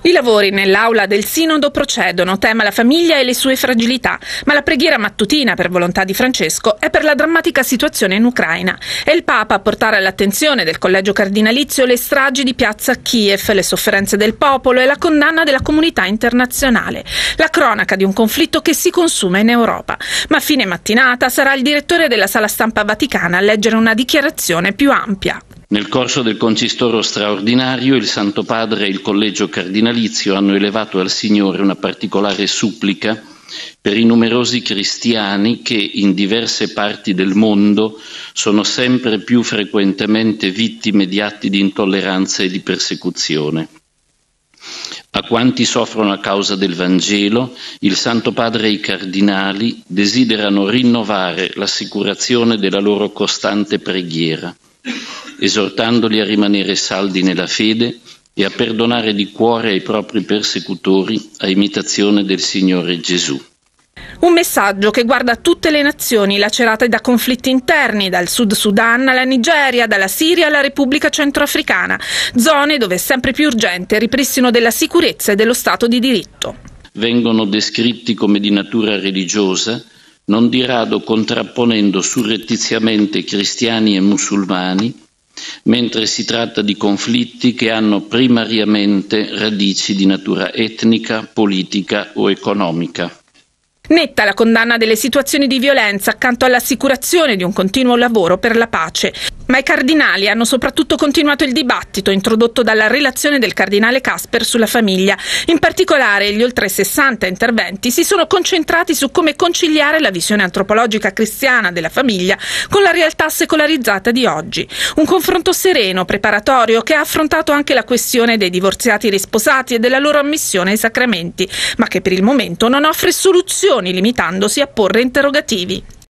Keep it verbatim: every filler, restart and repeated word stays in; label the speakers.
Speaker 1: I lavori nell'aula del Sinodo procedono, tema la famiglia e le sue fragilità, ma la preghiera mattutina, per volontà di Francesco, è per la drammatica situazione in Ucraina. È il Papa a portare all'attenzione del collegio cardinalizio le stragi di piazza Kiev, le sofferenze del popolo e la condanna della comunità internazionale. La cronaca di un conflitto che si consuma in Europa. Ma a fine mattinata sarà il direttore della Sala Stampa Vaticana a leggere una dichiarazione più ampia.
Speaker 2: Nel corso del concistoro straordinario il Santo Padre e il Collegio Cardinalizio hanno elevato al Signore una particolare supplica per i numerosi cristiani che in diverse parti del mondo sono sempre più frequentemente vittime di atti di intolleranza e di persecuzione. A quanti soffrono a causa del Vangelo, il Santo Padre e i Cardinali desiderano rinnovare l'assicurazione della loro costante preghiera, esortandoli a rimanere saldi nella fede e a perdonare di cuore ai propri persecutori a imitazione del Signore Gesù.
Speaker 1: Un messaggio che guarda tutte le nazioni lacerate da conflitti interni, dal Sud Sudan alla Nigeria, dalla Siria alla Repubblica Centroafricana, zone dove è sempre più urgente il ripristino della sicurezza e dello Stato di diritto.
Speaker 2: Vengono descritti come di natura religiosa, non di rado contrapponendo surrettiziamente cristiani e musulmani, mentre si tratta di conflitti che hanno primariamente radici di natura etnica, politica o economica.
Speaker 1: Netta la condanna delle situazioni di violenza accanto all'assicurazione di un continuo lavoro per la pace. Ma i cardinali hanno soprattutto continuato il dibattito introdotto dalla relazione del cardinale Casper sulla famiglia. In particolare gli oltre sessanta interventi si sono concentrati su come conciliare la visione antropologica cristiana della famiglia con la realtà secolarizzata di oggi. Un confronto sereno, preparatorio, che ha affrontato anche la questione dei divorziati risposati e della loro ammissione ai sacramenti, ma che per il momento non offre soluzioni, limitandosi a porre interrogativi.